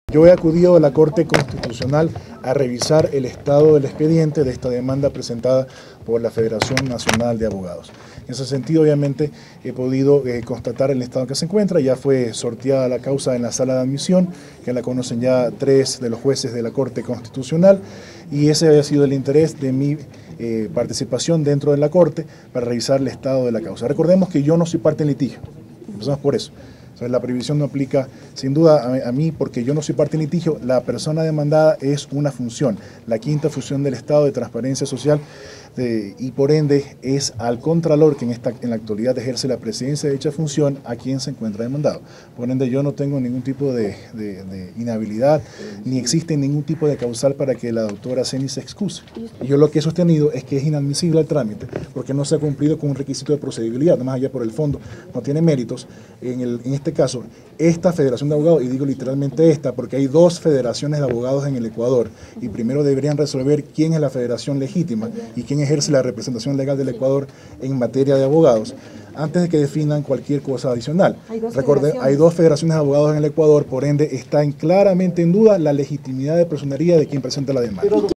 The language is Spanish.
Yo he acudido a la Corte Constitucional a revisar el estado del expediente de esta demanda presentada por la Federación Nacional de Abogados. En ese sentido, obviamente, he podido constatar el estado en que se encuentra. Ya fue sorteada la causa en la sala de admisión, que la conocen ya 3 de los jueces de la Corte Constitucional, y ese había sido el interés de mi participación dentro de la Corte para revisar el estado de la causa. Recordemos que yo no soy parte en litigio, empezamos por eso. Entonces, la prohibición no aplica sin duda a mí porque yo no soy parte en litigio. La persona demandada es una función, la quinta función del Estado de transparencia social y por ende es al Contralor que en la actualidad ejerce la presidencia de dicha función a quien se encuentra demandado. Por ende yo no tengo ningún tipo de inhabilidad ni existe ningún tipo de causal para que la doctora Ceni se excuse. Y yo lo que he sostenido es que es inadmisible el trámite porque no se ha cumplido con un requisito de procedibilidad, más allá por el fondo, no tiene méritos. En este caso, esta Federación de Abogados, y digo literalmente esta, porque hay 2 federaciones de abogados en el Ecuador, y primero deberían resolver quién es la federación legítima y quién ejerce la representación legal del Ecuador en materia de abogados, antes de que definan cualquier cosa adicional. Recuerden, hay 2 federaciones de abogados en el Ecuador, por ende está claramente en duda la legitimidad de personería de quien presenta la demanda.